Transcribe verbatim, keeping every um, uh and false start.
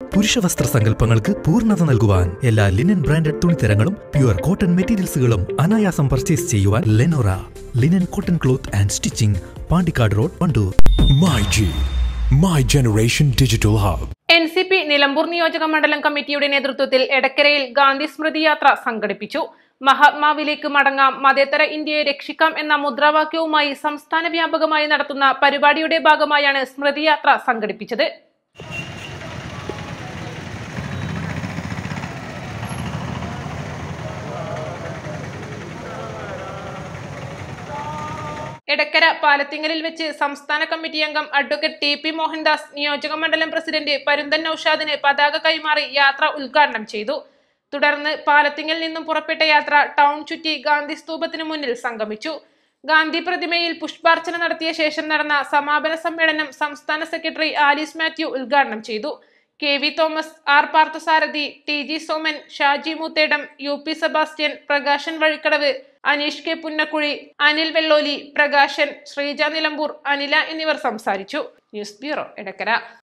പുരുഷ വസ്ത്ര സങ്കല്പങ്ങൾക്ക് പൂർണ്ണത നൽകുവാൻ എല്ലാ ലിനൻ ബ്രാൻഡഡ് തുണിത്തരങ്ങളും പ്യുവർ കോട്ടൺ മെറ്റീരിയൽസുകളും അനായാസം പർച്ചേസ് ചെയ്യുവാൻ Lenora linen cotton cloth and stitching, Pandikkad road, Wandoor. My G my generation digital hub. N C P Nilambur നിയോജക മണ്ഡലം കമ്മിറ്റിയുടെ നേതൃത്വത്തിൽ എടക്കരയിൽ ഗാന്ധി സ്മൃതി യാത്ര സംഘടിപ്പിച്ചു. മഹാത്മാവിലേക്ക് മടങ്ങാം, മതേതര ഇന്ത്യയെ രക്ഷിക്കാം എന്ന മുദ്രാവാക്യവുമായി സംസ്ഥാന വ്യാപകമായി നടത്തുന്ന പരിപാടിയുടെ ഭാഗമായാണ് സ്മൃതി യാത്ര സംഘടിപ്പിച്ചത്. എടക്കര പാലത്തിങ്ങലിൽ വെച്ച് സംസ്ഥാന കമ്മിറ്റി അംഗം അഡ്വക്കേറ്റ് ടി പി മോഹൻദാസ്, നിയോജക മണ്ഡലം പ്രസിഡന്റ് പരുന്തൻ നൌഷാദിന് പതാക കൈമാറി യാത്ര ഉദ്ഘാടനം ചെയ്തു. തുടർന്ന് പാലത്തിങ്ങൽ നിന്നും പുറപ്പെട്ട യാത്ര ടൗൺ ചുറ്റി ഗാന്ധി സ്തൂപത്തിനു മുന്നിൽ സംഗമിച്ചു. ഗാന്ധി പ്രതിമയിൽ പുഷ്പാർച്ചന നടത്തിയ ശേഷം നടന്ന സമാപന സമ്മേളനം സംസ്ഥാന സെക്രട്ടറി ആലീസ് മാത്യു ഉദ്ഘാടനം ചെയ്തു. K V Thomas, R Parthasarathy, T G Soman, Shaji Moothedam, U P Sebastian, Prakashan Vazhikkadavu, Aneesh K Punnakkuzhi, Anil Velloli, Prakashan, Sreeja Nilambur, Anila എന്നിവർ സംസാരിച്ചു. News bureau, Edakkara.